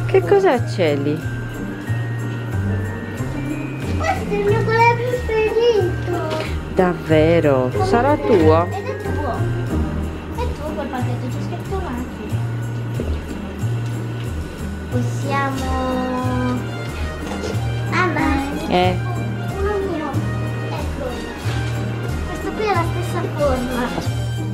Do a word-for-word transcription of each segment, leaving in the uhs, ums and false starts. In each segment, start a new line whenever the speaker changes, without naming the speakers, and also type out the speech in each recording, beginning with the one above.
Che cosa c'è lì?
Questo è il mio colore preferito.
Davvero? Sarà tuo?
Ed è tuo. È tuo quel pacchetto, c'è scritto Maki. Possiamo... Ah, ma...
Eh.
Uno mio. Ecco. Questo qui è la stessa forma.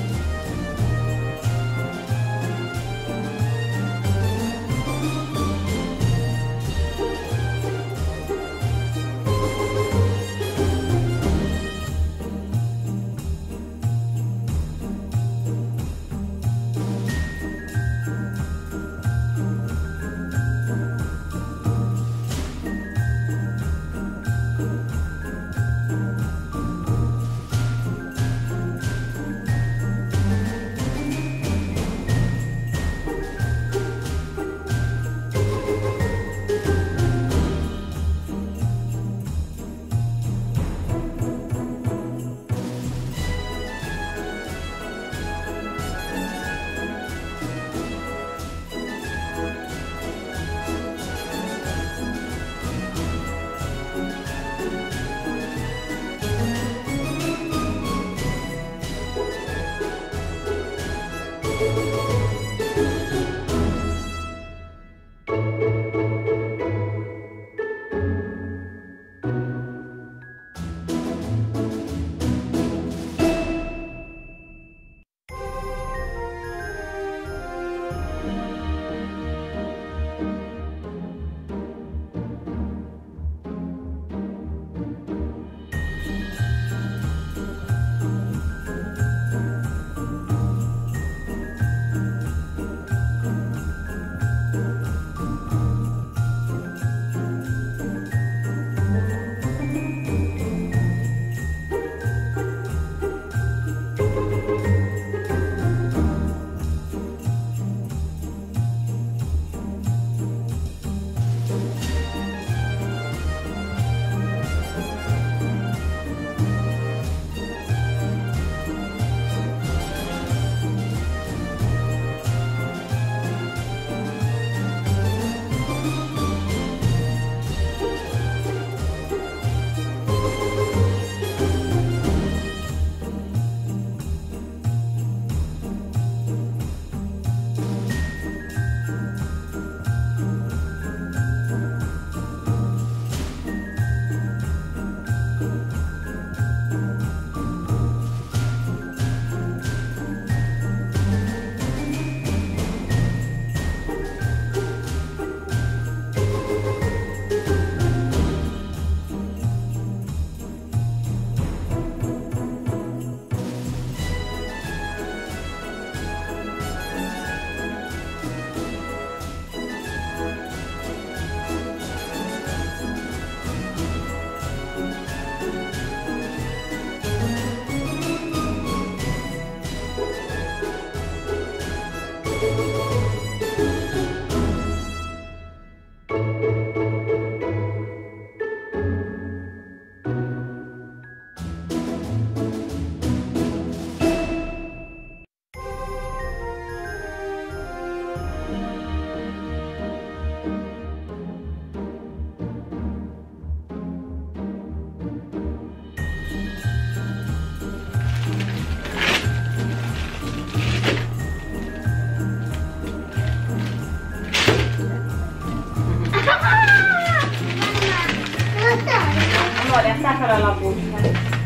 Amore, attaccalo alla busta.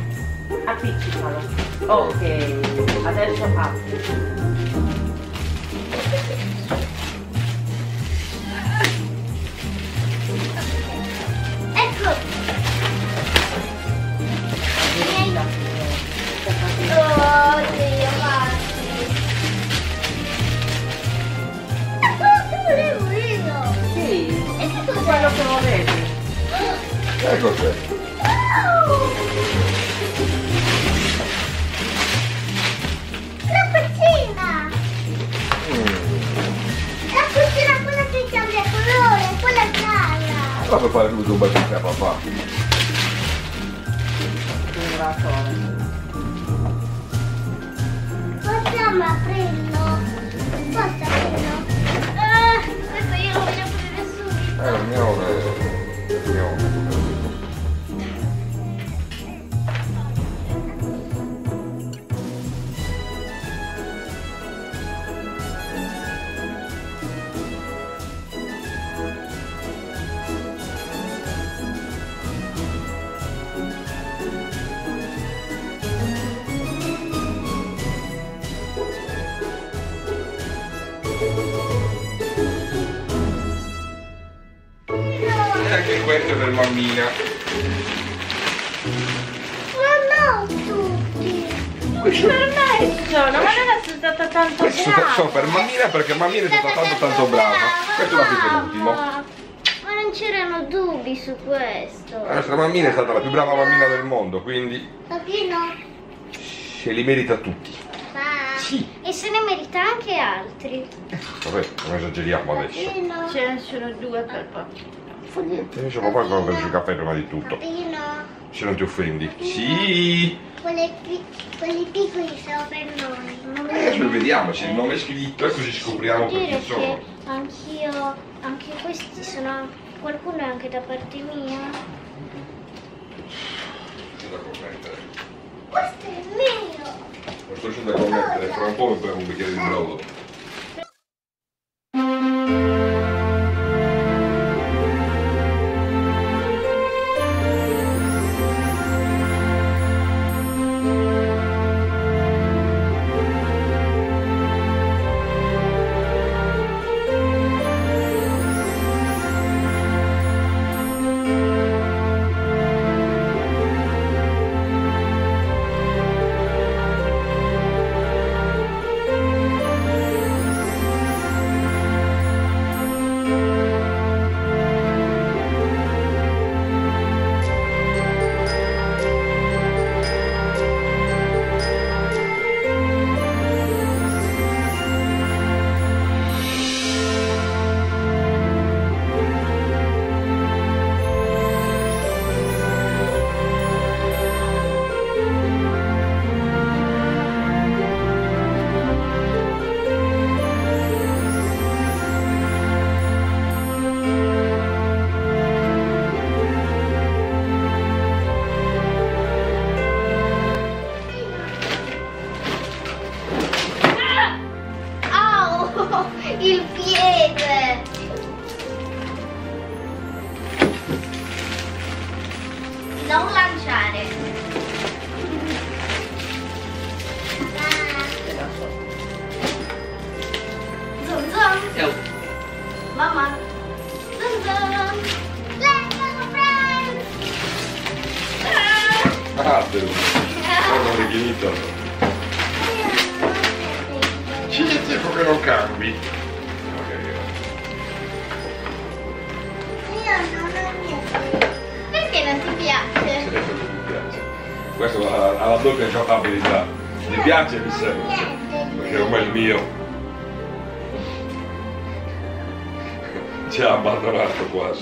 Appiccicalo. Ok, adesso apri.
Ecco. Oh Dio, Maki. È quello che volevo io.
Sì,
E che
è
cos'è?
quello che volevi.
Che cos'è?
Oh! La cucina! La cucina, quella che cambia colore, quella è cara!
Allora per fare tutto un bel a papà.
Possiamo aprirlo? Posso aprirlo? Ah, questo io lo voglio aprire
E questo è per mammina.
Ma no, tutti.
Questo,
Per me sono, ma non è stata tanto
questo
brava.
sono per mammina perché mammina è stata tanto tanto brava. Questo è la penultimo.
Ma non c'erano dubbi su questo.
La nostra mammina è stata la più brava mammina del mondo, quindi
Papino?
se li merita tutti.
Ma...
Sì.
E se ne merita anche altri.
Vabbè, non esageriamo adesso.
Papino?
Ce ne sono due per papà.
Fa niente, io sono papà che bevuto il caffè prima di tutto.
Papino?
Se non ti offendi. Sì!
Quelli, pi- quelli piccoli sono per noi.
Eh, adesso vediamo se il nome è scritto e così scopriamo per
Dire
chi sono.
che anch'io, anche questi sono, qualcuno è anche da parte mia.
C'è da commettere.
Questo è mio.
Non sto da commettere, fra un po' mi bevo un bicchiere di brodo.
Au! Il piede! Non lanciare. Zum zum. Mamma. Zum zum. Lego friends.
Ah, te lo guarda che finito. C'è il tempo che non cambi.
Perché non ti piace?
Questo ha ha la doppia giocabilità. Mi piace mi sembra. Perché è come il mio. Ci ha abbandonato quasi.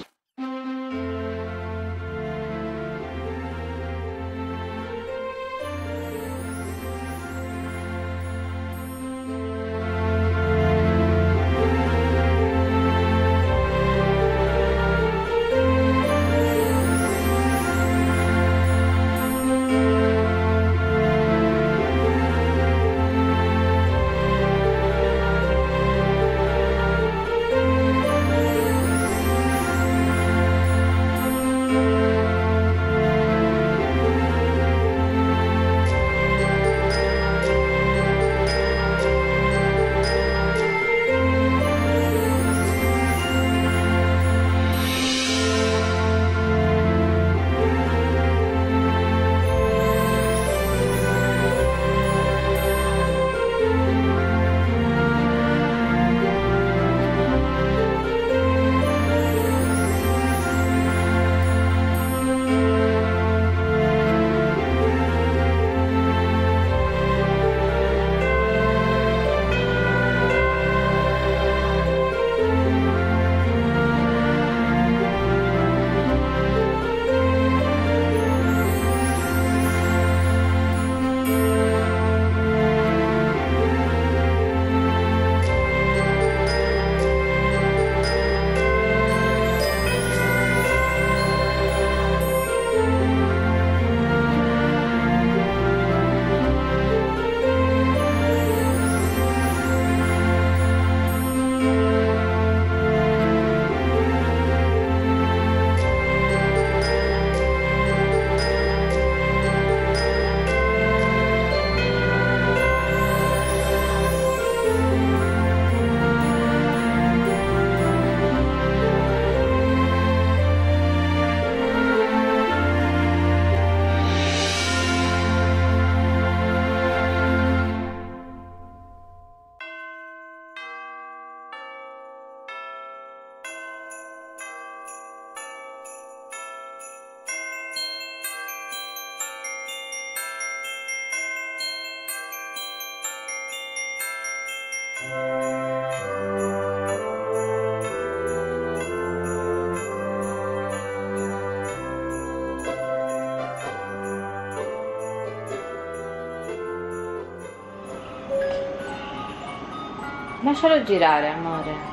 Lascialo girare, amore.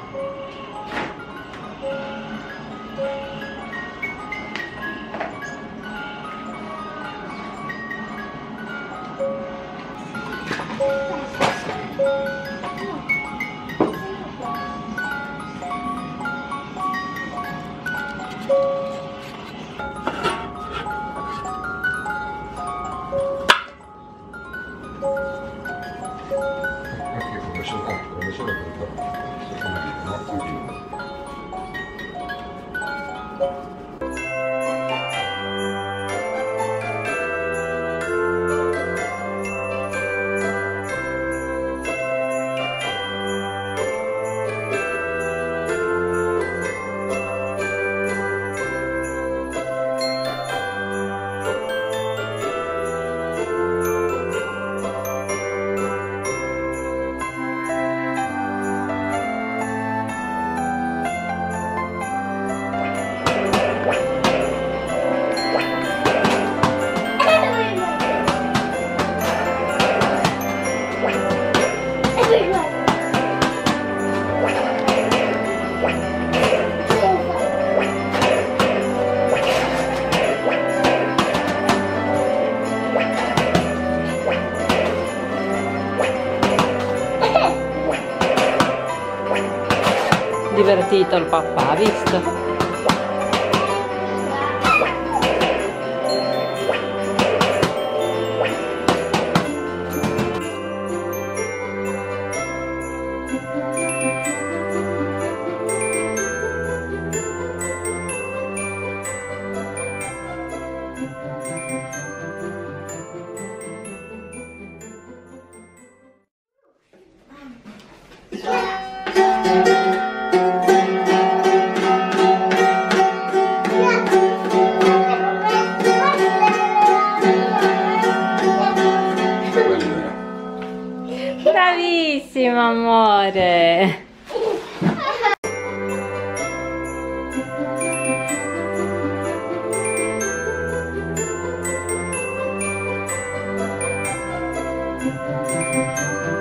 Divertito il papà, visto? Bravissimo, amore.
Thank you.